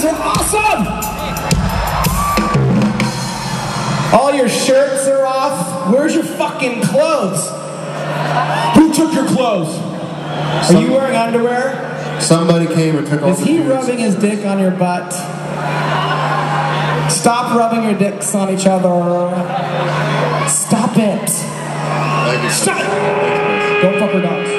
are awesome! All your shirts are off. Where's your fucking clothes? Who took your clothes? Are you wearing underwear? Somebody came and took all the Is he rubbing his dick on your butt? Stop rubbing your dicks on each other. Stop it. Stop it. Don't fuck her dogs.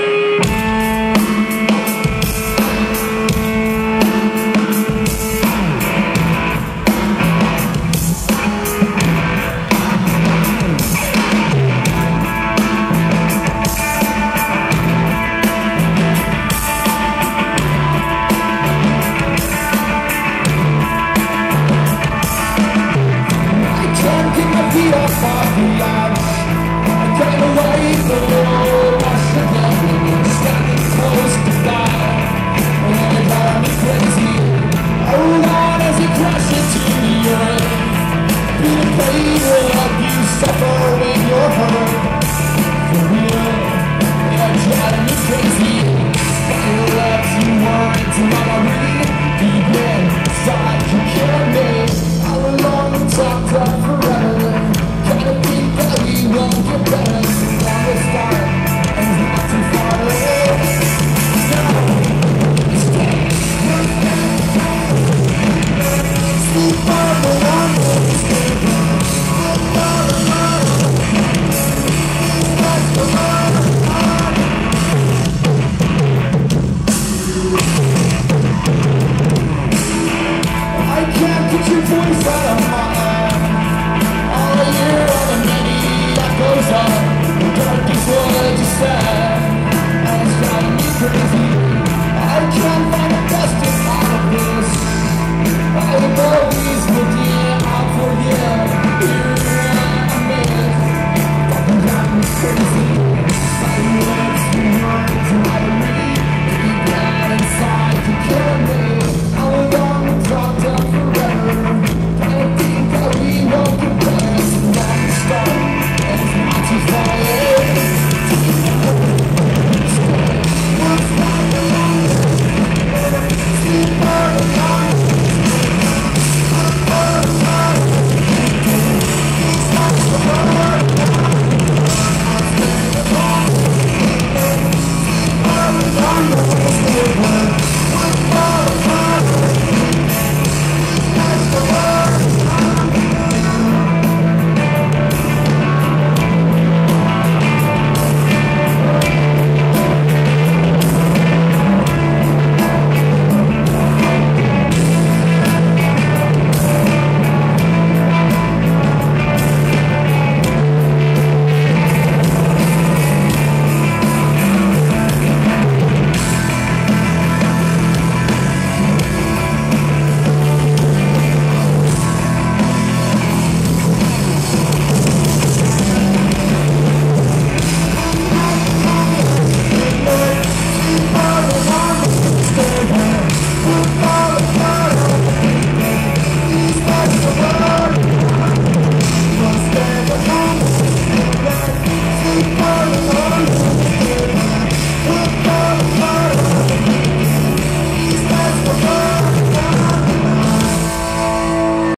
I can't